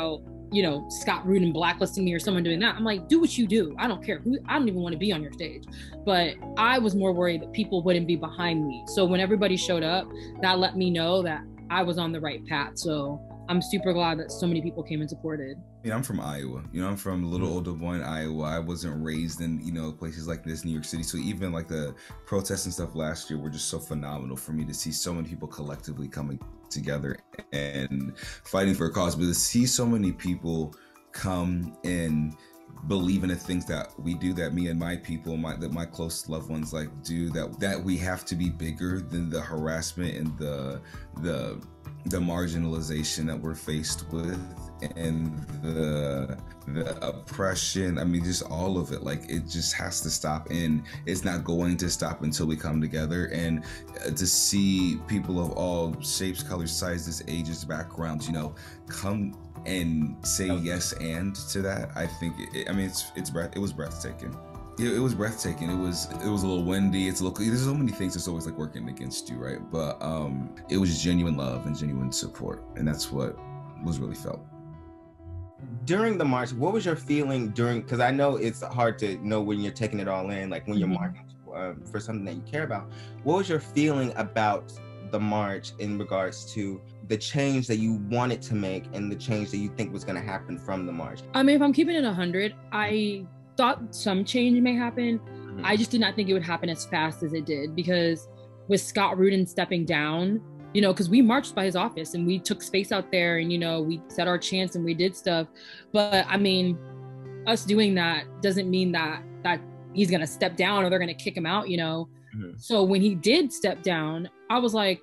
you know, Scott Rudin blacklisting me or someone doing that. I'm like, do what you do. I don't care. Who, I don't even want to be on your stage. But I was more worried that people wouldn't be behind me. So when everybody showed up, that let me know that I was on the right path. So I'm super glad that so many people came and supported. You know, I'm from Iowa. You know, I'm from a little older boy in Iowa. I wasn't raised in, you know, places like this, New York City. So even like the protests and stuff last year were just so phenomenal for me to see so many people collectively coming together and fighting for a cause. But to see so many people come and believe in the things that we do, that me and my people, my that my close loved ones like do, that that we have to be bigger than the harassment and the the the marginalization that we're faced with, and the the oppression. I mean, just all of it. Like, it just has to stop, and it's not going to stop until we come together. And uh, to see people of all shapes, colors, sizes, ages, backgrounds, you know, come and say yes and to that, I think it, I mean it's it's breath it was breathtaking. It, it was breathtaking. It was it was a little windy. It's a little. There's so many things that's always like working against you, right? But um, it was genuine love and genuine support, and that's what was really felt. During the march, what was your feeling during? Because I know it's hard to know when you're taking it all in, like when you're marching uh, for something that you care about. What was your feeling about the march in regards to the change that you wanted to make and the change that you think was going to happen from the march? I mean, if I'm keeping it one hundred, I thought some change may happen. Mm-hmm. I just did not think it would happen as fast as it did, because with Scott Rudin stepping down, you know, because we marched by his office and we took space out there and, you know, we set our chants and we did stuff. But I mean, us doing that doesn't mean that that he's going to step down or they're going to kick him out, you know? Mm-hmm. So when he did step down, I was like,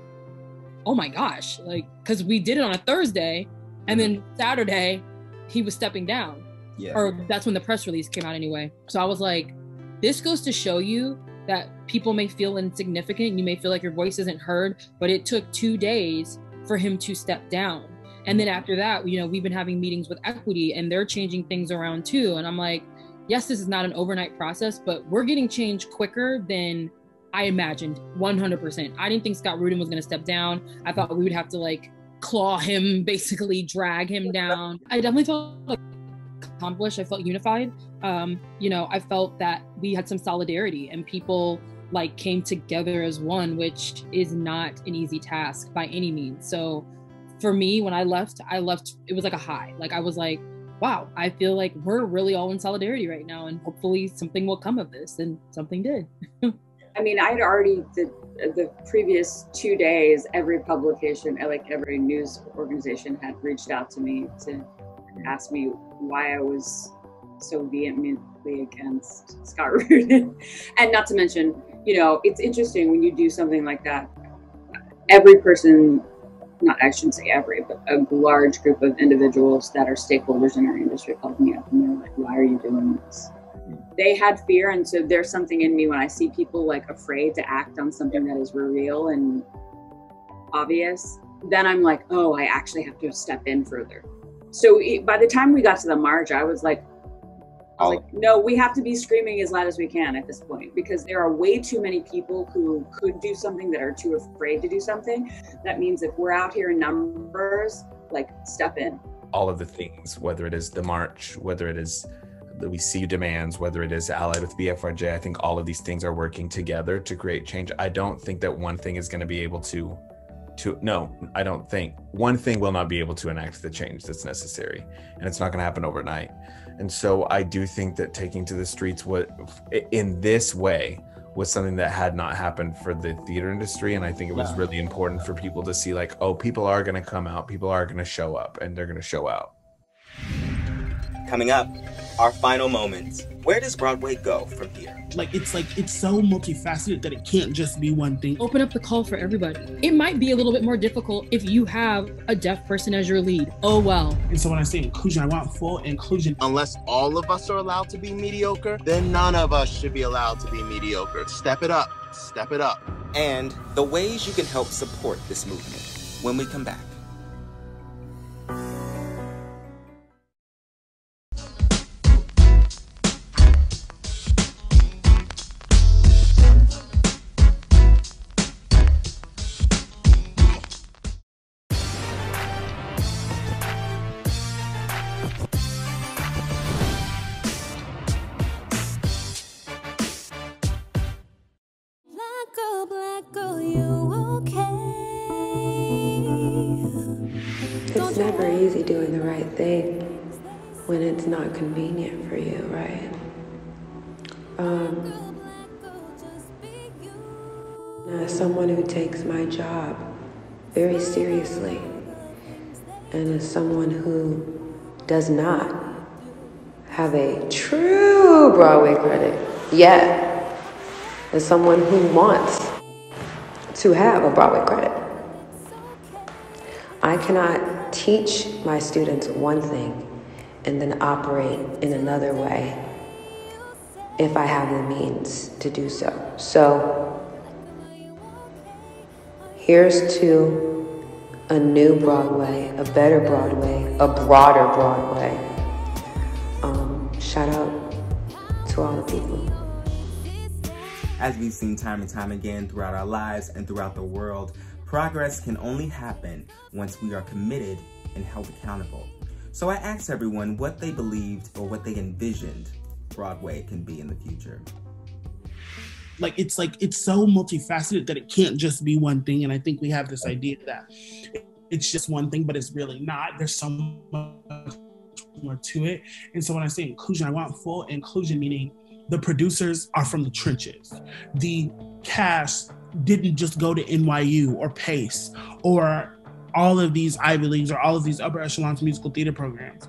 oh my gosh, like, because we did it on a Thursday and mm-hmm. then Saturday he was stepping down. Yeah. Or that's when the press release came out anyway. So I was like, this goes to show you that people may feel insignificant. You may feel like your voice isn't heard, but it took two days for him to step down. And then after that, you know, we've been having meetings with Equity and they're changing things around too. And I'm like, yes, this is not an overnight process, but we're getting change quicker than I imagined, one hundred percent. I didn't think Scott Rudin was going to step down. I thought we would have to like claw him, basically drag him down. I definitely felt like accomplished. I felt unified. Um, you know, I felt that we had some solidarity and people like came together as one, which is not an easy task by any means. So for me, when I left, I left, it was like a high. Like I was like, wow, I feel like we're really all in solidarity right now, and hopefully something will come of this, and something did. I mean, I had already, the, the previous two days, every publication, like every news organization had reached out to me to ask me why I was so vehemently against Scott Rudin. And not to mention, you know, it's interesting when you do something like that, every person, not I shouldn't say every, but a large group of individuals that are stakeholders in our industry called me up and they're like, why are you doing this? They had fear, and so there's something in me when I see people like afraid to act on something that is real and obvious, then I'm like, oh, I actually have to step in further. So it, by the time we got to the march, I was like, I was like, no, we have to be screaming as loud as we can at this point, because there are way too many people who could do something that are too afraid to do something. That means if we're out here in numbers, like, step in. All of the things, whether it is the march, whether it is that we see demands, whether it is allied with B F R J, I think all of these things are working together to create change. I don't think that one thing is going to be able to to no I don't think one thing will not be able to enact the change that's necessary, and it's not going to happen overnight. And so I do think that taking to the streets what in this way was something that had not happened for the theater industry, and I think it was really important for people to see, like, oh, people are going to come out, people are going to show up, and they're going to show out. Coming up, our final moments. Where does Broadway go from here? Like, it's like, it's so multifaceted that it can't just be one thing. Open up the call for everybody. It might be a little bit more difficult if you have a deaf person as your lead. Oh, well. And so when I say inclusion, I want full inclusion. Unless all of us are allowed to be mediocre, then none of us should be allowed to be mediocre. Step it up. Step it up. And the ways you can help support this movement when we come back. It's never easy doing the right thing when it's not convenient for you, right? Um, as someone who takes my job very seriously, and as someone who does not have a true Broadway credit yet, as someone who wants to have a Broadway credit, I cannot teach my students one thing and then operate in another way if I have the means to do so. So here's to a new Broadway, a better Broadway, a broader Broadway. Um, shout out to all the people. As we've seen time and time again throughout our lives and throughout the world, progress can only happen once we are committed and held accountable. So I asked everyone what they believed or what they envisioned Broadway can be in the future. Like, it's like, it's so multifaceted that it can't just be one thing. And I think we have this idea that it's just one thing, but it's really not. There's so much more to it. And so when I say inclusion, I want full inclusion, meaning the producers are from the trenches. The cast didn't just go to N Y U or PACE or all of these Ivy Leagues or all of these upper echelon musical theater programs.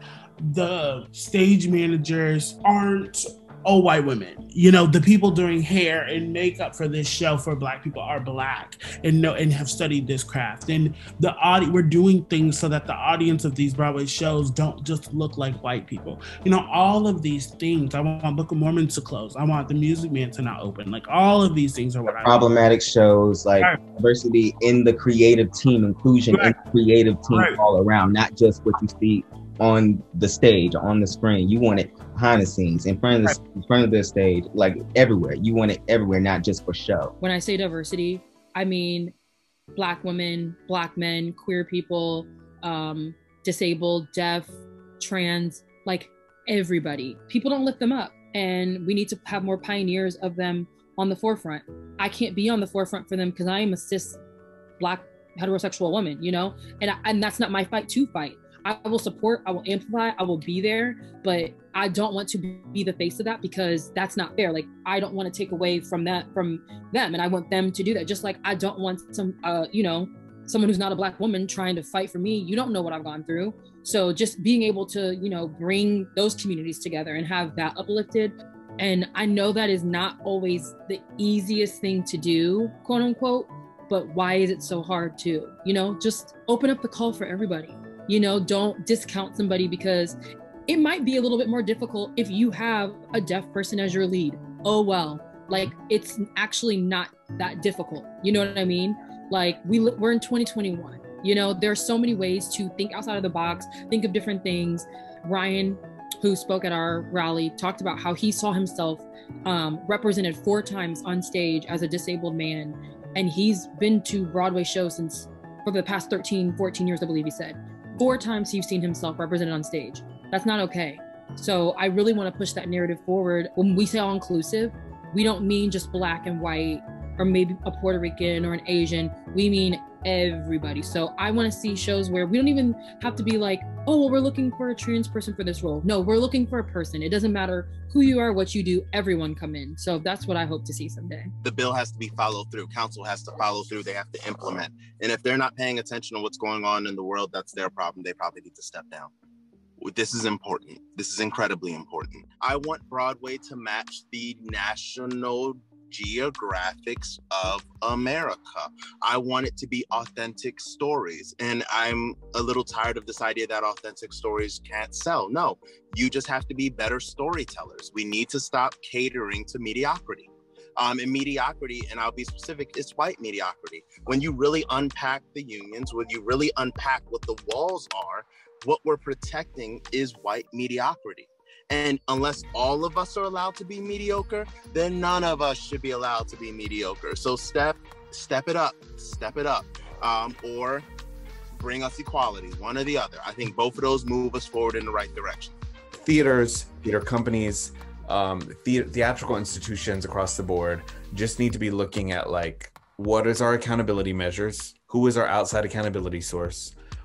The stage managers aren't all white women. You know, the people doing hair and makeup for this show for Black people are Black and know and have studied this craft. And the audience, we're doing things so that the audience of these Broadway shows don't just look like white people. You know, all of these things. I want Book of Mormon to close. I want the Music Man to not open. Like, all of these things are what I want. Problematic shows, like right. diversity in the creative team, inclusion right. in the creative team right. all around, not just what you see on the stage, on the screen. You want it behind the scenes, in front of the, right. in front of the stage, like everywhere. You want it everywhere, not just for show. When I say diversity, I mean Black women, Black men, queer people, um, disabled, deaf, trans, like everybody. People don't lift them up, and we need to have more pioneers of them on the forefront. I can't be on the forefront for them because I am a cis Black heterosexual woman, you know, and I, and that's not my fight to fight. I will support, I will amplify, I will be there, but I don't want to be the face of that because that's not fair. Like, I don't want to take away from that, from them. And I want them to do that. Just like I don't want some, uh, you know, someone who's not a Black woman trying to fight for me. You don't know what I've gone through. So just being able to, you know, bring those communities together and have that uplifted. And I know that is not always the easiest thing to do, quote unquote, but why is it so hard to, you know, just open up the call for everybody. You know, don't discount somebody because it might be a little bit more difficult if you have a deaf person as your lead. Oh, well, like it's actually not that difficult. You know what I mean? Like we, we're in twenty twenty-one, you know, there's so many ways to think outside of the box, think of different things. Ryan, who spoke at our rally, talked about how he saw himself um, represented four times on stage as a disabled man. And he's been to Broadway shows since for the past thirteen, fourteen years, I believe he said. Four times he's seen himself represented on stage. That's not okay. So I really want to push that narrative forward. When we say all inclusive, we don't mean just Black and white or maybe a Puerto Rican or an Asian. We mean everybody. So I want to see shows where we don't even have to be like, oh, well, we're looking for a trans person for this role. No, we're looking for a person. It doesn't matter who you are, what you do, everyone come in. So that's what I hope to see someday. The bill has to be followed through. Council has to follow through. They have to implement. And if they're not paying attention to what's going on in the world, that's their problem. They probably need to step down. This is important. This is incredibly important. I want Broadway to match the national geographics of America. I want it to be authentic stories. And I'm a little tired of this idea that authentic stories can't sell. No, you just have to be better storytellers. We need to stop catering to mediocrity. Um, and mediocrity, and I'll be specific, it's white mediocrity. When you really unpack the unions, when you really unpack what the walls are, what we're protecting is white mediocrity. And unless all of us are allowed to be mediocre, then none of us should be allowed to be mediocre. So step, step it up, step it up, um, or bring us equality, one or the other. I think both of those move us forward in the right direction. Theaters, theater companies, um, the theatrical institutions across the board just need to be looking at like, what is our accountability measures? Who is our outside accountability source?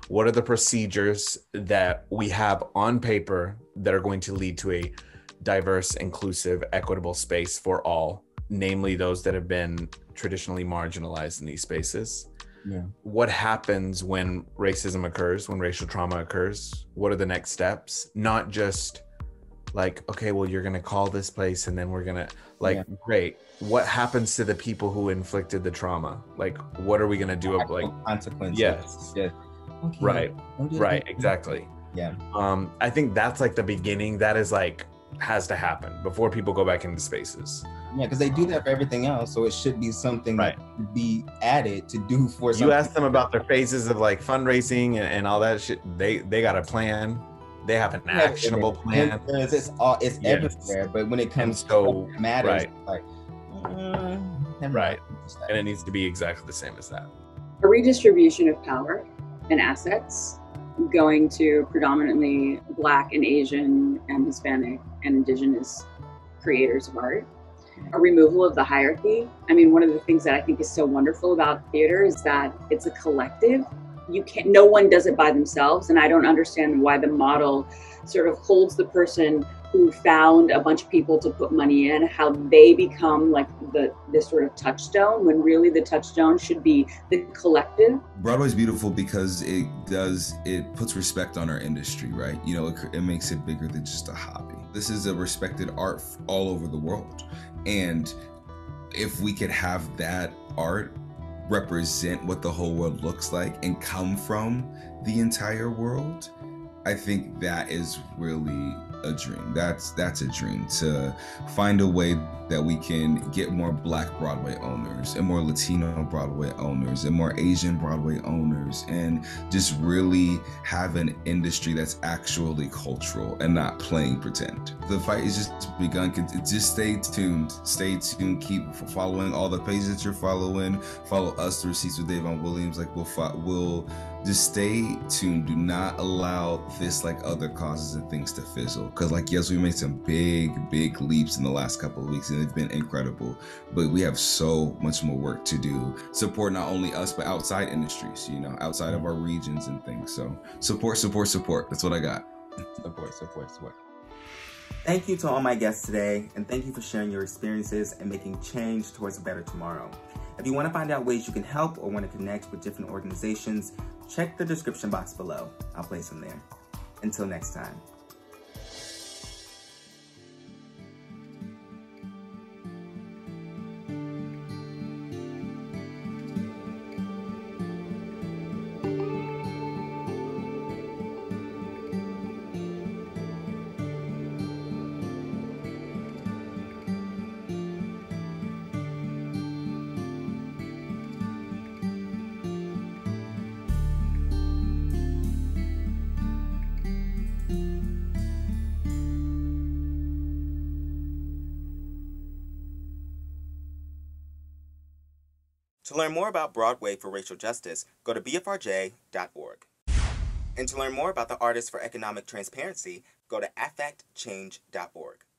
What are the procedures that we have on paper that are going to lead to a diverse, inclusive, equitable space for all, namely those that have been traditionally marginalized in these spaces? Yeah. What happens when racism occurs, when racial trauma occurs? What are the next steps? Not just like, okay, well, you're going to call this place and then we're going to, like, Yeah. great. What happens to the people who inflicted the trauma? Like, what are we going to do? Like, consequences. yes. Yes. Okay. Right. Don't do that. Right. Exactly. Yeah. Um, I think that's like the beginning. That is like, has to happen before people go back into spaces. Yeah, because they do that for everything else, so it should be something Right. that should be added to do for. You something. ask them about their phases of like fundraising and, and all that shit. They they got a plan. They have an Yeah, actionable plan. It's, it's all it's Yes. everywhere, but when it comes so to what matters, right. like uh, Right. And it needs to be exactly the same as that. A redistribution of power and assets going to predominantly Black and Asian and Hispanic and Indigenous creators of art. A removal of the hierarchy. I mean, one of the things that I think is so wonderful about theater is that it's a collective. You can't, no one does it by themselves. And I don't understand why the model sort of holds the person who found a bunch of people to put money in, how they become like the this sort of touchstone, when really the touchstone should be the collective. Broadway's beautiful because it does, it puts respect on our industry, right? You know, it, it makes it bigger than just a hobby. This is a respected art all over the world. And if we could have that art represent what the whole world looks like and come from the entire world, I think that is really a dream. That's that's a dream, to find a way that we can get more Black Broadway owners and more Latino Broadway owners and more Asian Broadway owners, and just really have an industry that's actually cultural and not playing pretend. The fight is just begun. Just stay tuned. Stay tuned. Keep following all the pages that you're following. Follow us through Seats with Davon Williams. Like we'll we'll just stay tuned. Do not allow this, like other causes and things, to fizzle. Because like, yes, we made some big, big leaps in the last couple of weeks and they've been incredible, but we have so much more work to do. Support not only us, but outside industries, you know, outside of our regions and things. So support, support, support. That's what I got. Support, support, support. Thank you to all my guests today, and thank you for sharing your experiences and making change towards a better tomorrow. If you want to find out ways you can help or want to connect with different organizations, check the description box below. I'll place them there. Until next time. To learn more about Broadway for Racial Justice, go to B F R J dot org. And to learn more about the Artists for Economic Transparency, go to affect change dot org.